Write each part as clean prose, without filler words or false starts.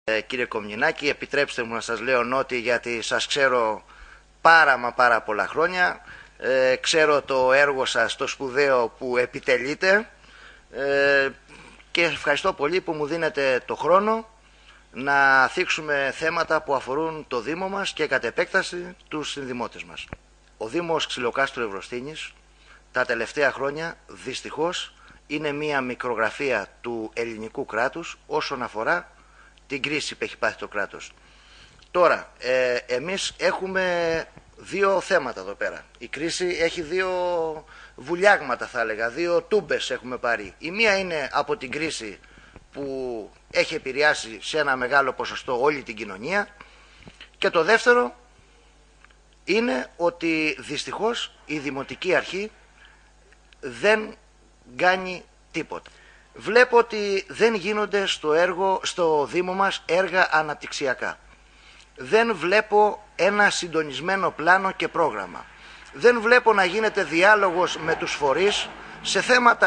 Κύριε Κομνηνάκη, επιτρέψτε μου να σας λέω Νότι, γιατί σας ξέρω πάρα πολλά χρόνια. Ξέρω το έργο σας, το σπουδαίο που επιτελείτε, και ευχαριστώ πολύ που μου δίνετε το χρόνο να θίξουμε θέματα που αφορούν το Δήμο μας και κατ' επέκταση τους συνδημότες μας. Ο Δήμος Ξυλοκάστρου Ευρωστήνης τα τελευταία χρόνια δυστυχώς είναι μία μικρογραφία του ελληνικού κράτους όσον αφορά την κρίση που έχει πάθει το κράτος. Τώρα, εμείς έχουμε δύο θέματα εδώ πέρα. Η κρίση έχει δύο βουλιάγματα, θα έλεγα, δύο τούμπες έχουμε πάρει. Η μία είναι από την κρίση που έχει επηρεάσει σε ένα μεγάλο ποσοστό όλη την κοινωνία, και το δεύτερο είναι ότι δυστυχώς η Δημοτική Αρχή δεν κάνει τίποτα. Βλέπω ότι δεν γίνονται στο Δήμο μας έργα αναπτυξιακά. Δεν βλέπω ένα συντονισμένο πλάνο και πρόγραμμα. Δεν βλέπω να γίνεται διάλογος με τους φορείς σε θέματα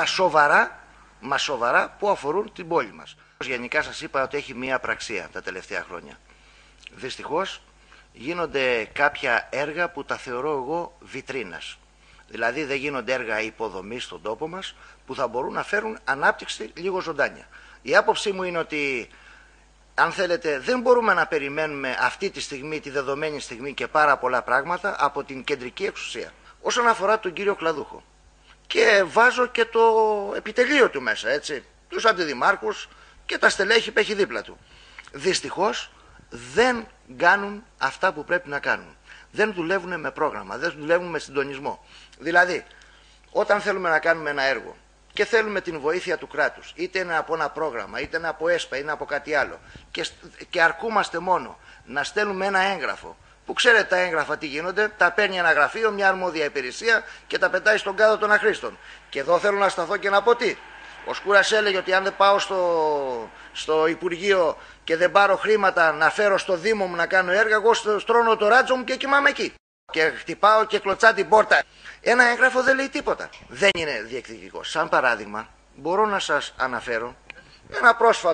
σοβαρά που αφορούν την πόλη μας. Γενικά σας είπα ότι έχει μία απραξία τα τελευταία χρόνια. Δυστυχώς γίνονται κάποια έργα που τα θεωρώ εγώ βιτρίνας. Δηλαδή δεν γίνονται έργα υποδομής στον τόπο μας που θα μπορούν να φέρουν ανάπτυξη λίγο ζωντάνια. Η άποψή μου είναι ότι, αν θέλετε, δεν μπορούμε να περιμένουμε αυτή τη στιγμή, τη δεδομένη στιγμή, και πάρα πολλά πράγματα από την κεντρική εξουσία. Όσον αφορά τον κύριο Κλαδούχο, και βάζω και το επιτελείο του μέσα, έτσι, τους αντιδημάρχους και τα στελέχη που έχει δίπλα του, δυστυχώς δεν κάνουν αυτά που πρέπει να κάνουν. Δεν δουλεύουν με πρόγραμμα, δεν δουλεύουν με συντονισμό. Δηλαδή, όταν θέλουμε να κάνουμε ένα έργο και θέλουμε την βοήθεια του κράτους, είτε είναι από ένα πρόγραμμα, είτε είναι από ΕΣΠΑ, είτε είναι από κάτι άλλο, και αρκούμαστε μόνο να στέλνουμε ένα έγγραφο, που ξέρετε τα έγγραφα τι γίνονται, τα παίρνει ένα γραφείο, μια αρμόδια υπηρεσία και τα πετάει στον κάδο των αχρήστων. Και εδώ θέλω να σταθώ και να πω τι. Ο Σκούρας έλεγε ότι αν δεν πάω στο Υπουργείο και δεν πάρω χρήματα να φέρω στο Δήμο μου να κάνω έργα, εγώ στρώνω το ράτσο μου και κοιμάμαι εκεί. Και χτυπάω και κλωτσά την πόρτα. Ένα έγγραφο δεν λέει τίποτα. Δεν είναι διεκδικητικό. Σαν παράδειγμα, μπορώ να σας αναφέρω ένα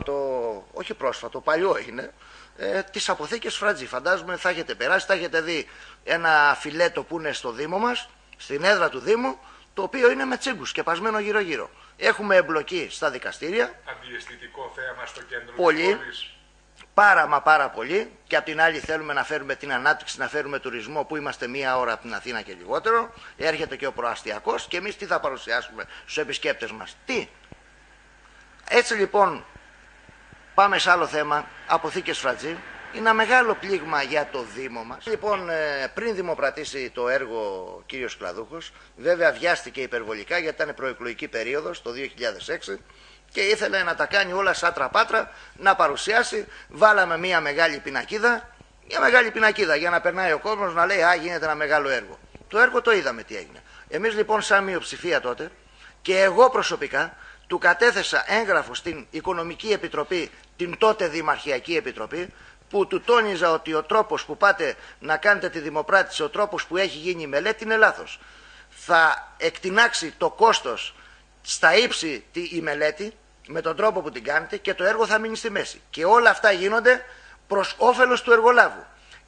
παλιό είναι, τις αποθήκες Φρατζή. Φαντάζομαι θα έχετε περάσει, θα έχετε δει ένα φιλέτο που είναι στο Δήμο μας, στην έδρα του Δήμου, το οποίο είναι με τσίγκους και πασμένο γύρω-γύρω. Έχουμε εμπλοκή στα δικαστήρια. Αντιαισθητικό θέαμα στο κέντρο πολύ, της πόλης. Πάρα πολύ. Και απ' την άλλη θέλουμε να φέρουμε την ανάπτυξη, να φέρουμε τουρισμό, που είμαστε μία ώρα από την Αθήνα και λιγότερο. Έρχεται και ο προαστιακός και εμείς τι θα παρουσιάσουμε στους επισκέπτες μας? Τι? Έτσι λοιπόν, πάμε σε άλλο θέμα. Αποθήκες Φρατζή. Είναι ένα μεγάλο πλήγμα για το Δήμο μας. Λοιπόν, πριν δημοπρατήσει το έργο ο κύριος Κλαδούχος, βέβαια βιάστηκε υπερβολικά γιατί ήταν προεκλογική περίοδος το 2006 και ήθελε να τα κάνει όλα σαν τραπάτρα, να παρουσιάσει. Βάλαμε μια μεγάλη πινακίδα για να περνάει ο κόσμος, να λέει «Α, γίνεται ένα μεγάλο έργο». Το έργο το είδαμε τι έγινε. Εμείς λοιπόν σαν μειοψηφία τότε, και εγώ προσωπικά, του κατέθεσα έγγραφο στην Οικονομική Επιτροπή, την τότε Δημαρχιακή Επιτροπή, που του τόνιζα ότι ο τρόπος που πάτε να κάνετε τη δημοπράτηση, ο τρόπος που έχει γίνει η μελέτη είναι λάθος. Θα εκτινάξει το κόστος στα ύψη η μελέτη με τον τρόπο που την κάνετε και το έργο θα μείνει στη μέση. Και όλα αυτά γίνονται προς όφελος του εργολάβου.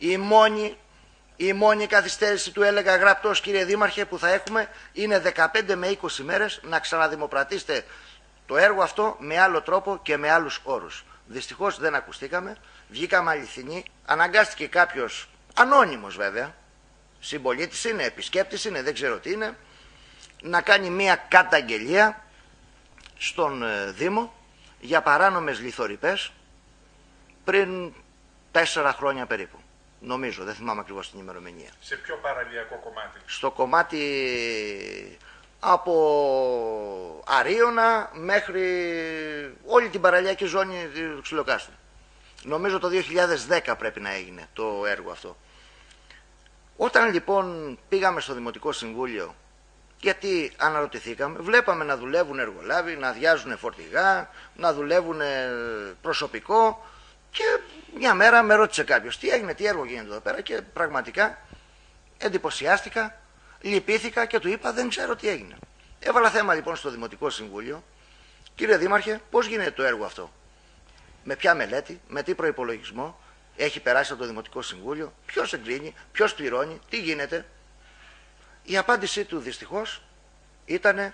Η μόνη καθυστέρηση, του έλεγα γραπτός, κύριε Δήμαρχε, που θα έχουμε είναι 15 με 20 μέρες να ξαναδημοπρατήσετε το έργο αυτό με άλλο τρόπο και με άλλους όρους. Δυστυχώς δεν ακουστήκαμε, βγήκαμε αληθινοί, αναγκάστηκε κάποιος, ανώνυμος βέβαια, συμπολίτης είναι, επισκέπτης είναι, δεν ξέρω τι είναι, να κάνει μία καταγγελία στον Δήμο για παράνομες λιθορυπές πριν 4 χρόνια περίπου. Νομίζω, δεν θυμάμαι ακριβώς την ημερομηνία. Σε ποιο παραλιακό κομμάτι? Στο κομμάτι από Αρίωνα μέχρι όλη την παραλιακή ζώνη του Ξυλοκάστρου. Νομίζω το 2010 πρέπει να έγινε το έργο αυτό. Όταν λοιπόν πήγαμε στο Δημοτικό Συμβούλιο, γιατί αναρωτηθήκαμε, βλέπαμε να δουλεύουν εργολάβοι, να αδειάζουν φορτηγά, να δουλεύουν προσωπικό, και μια μέρα με ρώτησε κάποιος τι έγινε, τι έργο γίνεται εδώ πέρα, και πραγματικά εντυπωσιάστηκα, λυπήθηκα και του είπα δεν ξέρω τι έγινε. Έβαλα θέμα λοιπόν στο Δημοτικό Συμβούλιο, κύριε Δήμαρχε, πώς γίνεται το έργο αυτό? με ποια μελέτη, με τι προϋπολογισμό, έχει περάσει από το Δημοτικό Συμβούλιο, ποιος εγκρίνει, ποιος πληρώνει, τι γίνεται. Η απάντησή του δυστυχώς ήταν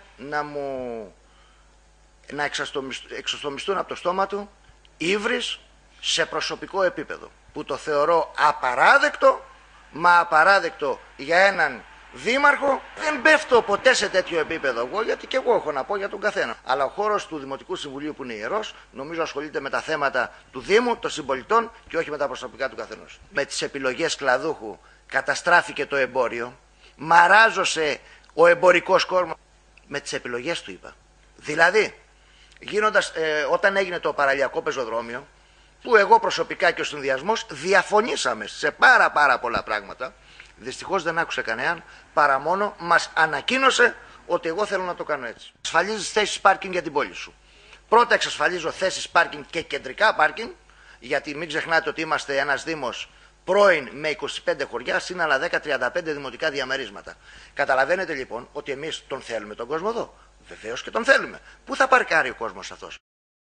να εξοστομιστούν από το στόμα του ύβρις σε προσωπικό επίπεδο, που το θεωρώ απαράδεκτο, μα απαράδεκτο για έναν δήμαρχο. Δεν πέφτω ποτέ σε τέτοιο επίπεδο εγώ, γιατί και εγώ έχω να πω για τον καθένα. Αλλά ο χώρος του Δημοτικού Συμβουλίου, που είναι ιερός, νομίζω ασχολείται με τα θέματα του Δήμου, των συμπολιτών και όχι με τα προσωπικά του καθενός. Με τις επιλογές κλαδούχου καταστράφηκε το εμπόριο, μαράζωσε ο εμπορικός κόσμος. Με τις επιλογές του είπα. Δηλαδή, όταν έγινε το παραλιακό πεζοδρόμιο, που εγώ προσωπικά και ο συνδυασμός διαφωνήσαμε σε πάρα πολλά πράγματα, δυστυχώς δεν άκουσε κανέναν, παρά μόνο μας ανακοίνωσε ότι εγώ θέλω να το κάνω έτσι. Ασφαλίζεις θέσεις πάρκινγκ για την πόλη σου. Πρώτα εξασφαλίζω θέσεις πάρκινγκ και κεντρικά πάρκινγκ, γιατί μην ξεχνάτε ότι είμαστε ένας δήμος πρώην με 25 χωριά, συν άλλα 10-35 δημοτικά διαμερίσματα. Καταλαβαίνετε λοιπόν ότι εμείς τον θέλουμε τον κόσμο εδώ. Βεβαίως και τον θέλουμε. Πού θα παρκάρει ο κόσμος αυτός?